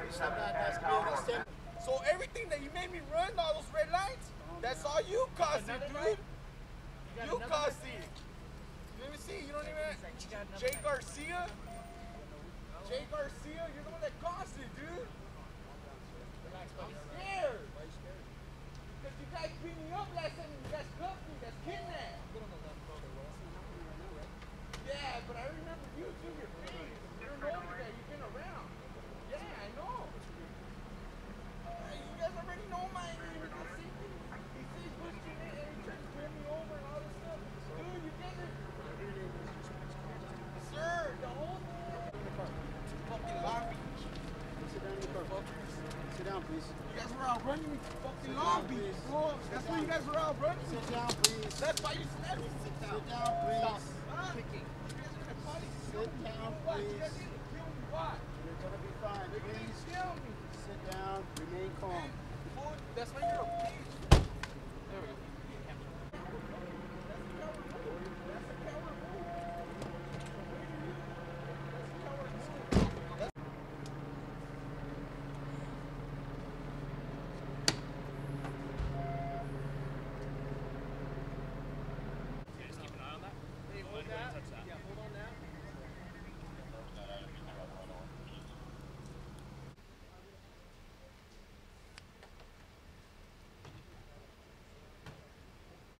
So everything that you made me run, all those red lights, that's all you caused it, dude. You caused it. You didn't even see, you don't even. Jay Garcia? Jay Garcia, you're the one that caused it, dude. I'm scared. Because you guys beat me up last time and you guys cuffed me. That's kidnapped. Yeah, but I remember you too, your face. You're an older guy. You've been around. Yeah, I know. You guys already know my name. He says pushed you in and he tries to pull me over and all this stuff. Dude, you guys are... Sir, the whole thing. Fucking Long Beach. Sit down in the car. Sit down, please. You guys were out running me to fucking Long Beach, bro. That's why you guys were out running me. Sit down, please. That's why you snapped me. Sit down. Sit down, please. Huh? Kicking. You guys are gonna probably kill Sit me. down, What? You please. guys are gonna kill me. What? You're gonna be fine. You're gonna kill me. Sit down. Remain calm. That's why you're a bitch. There we go.